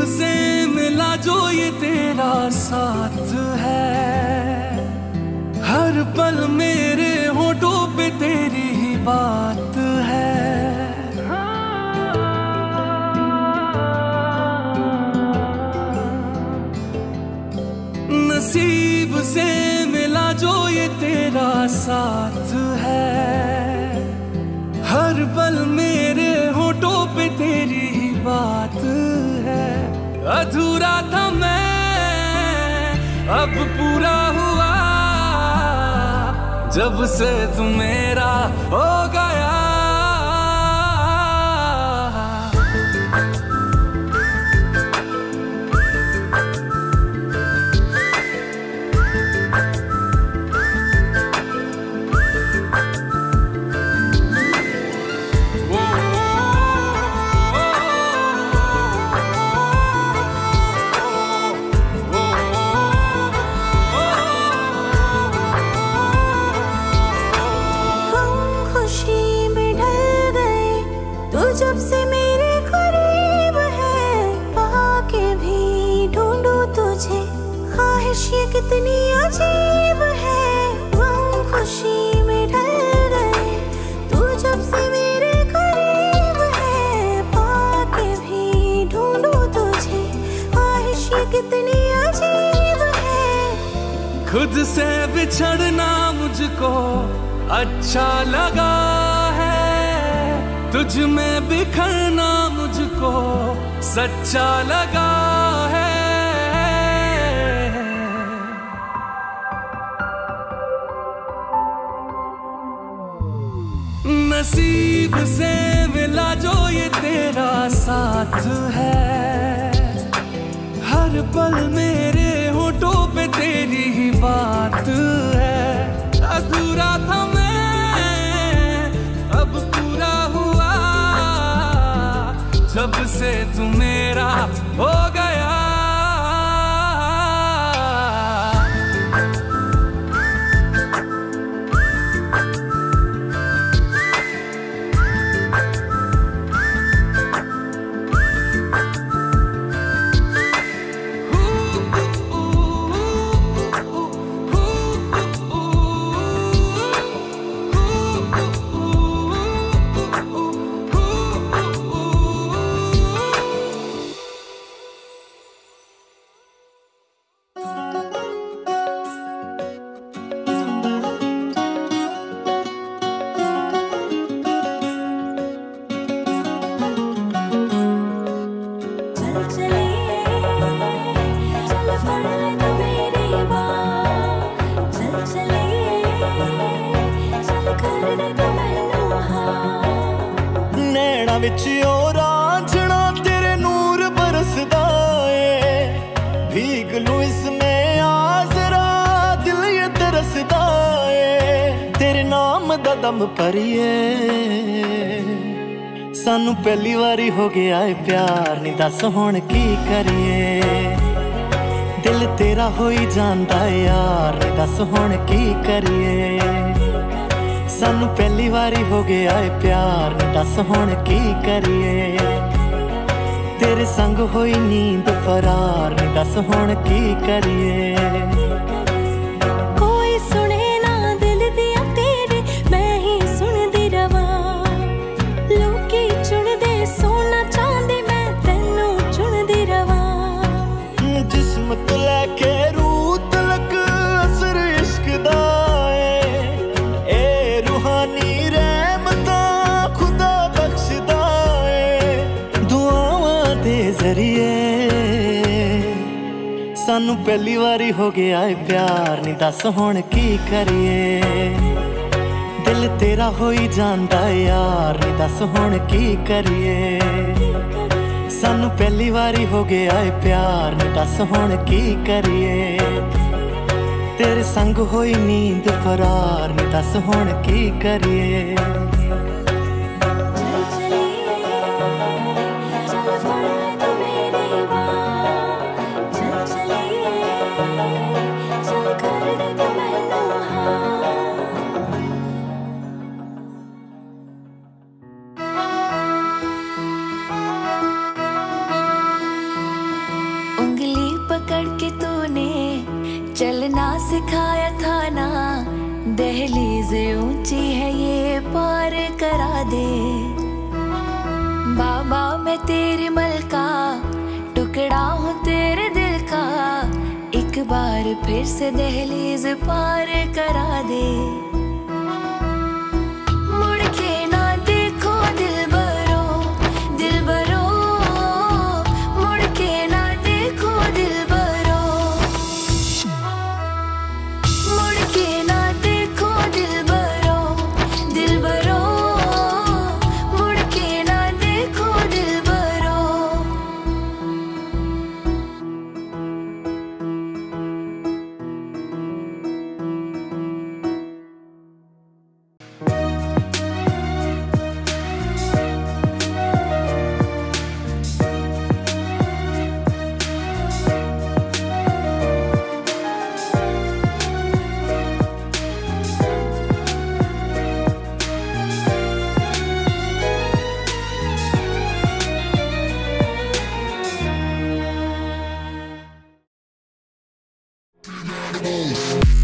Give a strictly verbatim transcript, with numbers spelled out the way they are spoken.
से मिला जो ये तेरा साथ है, हर पल मेरे होठों पे तेरी ही बात है। नसीब से मिला जो ये तेरा साथ है, हर पल मेरे होठों पे तेरी ही बात है। अधूरा था मैं अब पूरा हुआ, जब से तू मेरा हो गया। जब से मेरे करीब है, पाके भी ढूंढूं तुझे, ख्वाहिश ये कितनी अजीब है। हम खुशी में ढल गए, तू जब से मेरे करीब है, पाके भी ढूंढूं तुझे, ख्वाहिश ये कितनी अजीब है। खुद से बिछड़ना मुझको अच्छा लगा है, तुझ में बिखरना मुझको सच्चा लगा है। नसीब से मिला जो ये तेरा साथ है, हर पल मेरे होठों पे तेरी ही बात है। अधूरा था मैं अब पूरा हुआ, जब से तू मेरा हो गया। विच ओ रांझना तेरे नूर बरसदा ए, भीग लूं इसमें आ जरा दिल ये तरसदा ए। तेरे नाम दा दम भरिए सानू पहली वारी हो गया है प्यार, नी दस हुण की करिए। दिल तेरा होई जांदा यार, नी दस हुण की करिए। सानू पहली वारी हो गया है प्यार, दस हुण की करिए। तेरे संग होई नींद फरार, दस हुण की करिए। कोई सुने ना दिल दिया तेरे, मैं ही सुनदी रवा। लोकी चुनदे सोना चांदी, मैं तेनू चुनदी रवा। जिस्म तो लैके रूह तलक असर इश्क दा सानू पहली वारी हो गया है प्यार, नी दस हुण की करिए। दिल तेरा होई जांदा यार, नी दस हुण की करिए। सानू पहली वारी हो गया है प्यार, नी दस हुण की करिए। तेरे संग होई नींद फरार, नी दस हुण की करिए। उंगली पकड़ के तूने चलना सिखाया था ना, दहलीज ऊंची है ये पार करा दे। बाबा मैं तेरी मलका, टुकड़ा हूँ तेरे दिल का, एक बार फिर से दहलीज पार करा दे। मुड़ के ना देखो दिलबरो, दिलबरो, मुड़ के ना देखो दिलबरो, मुड़ के ना देखो दिलबरो, दिलबरो, मुड़ के ना देखो दिलबरो। Oh.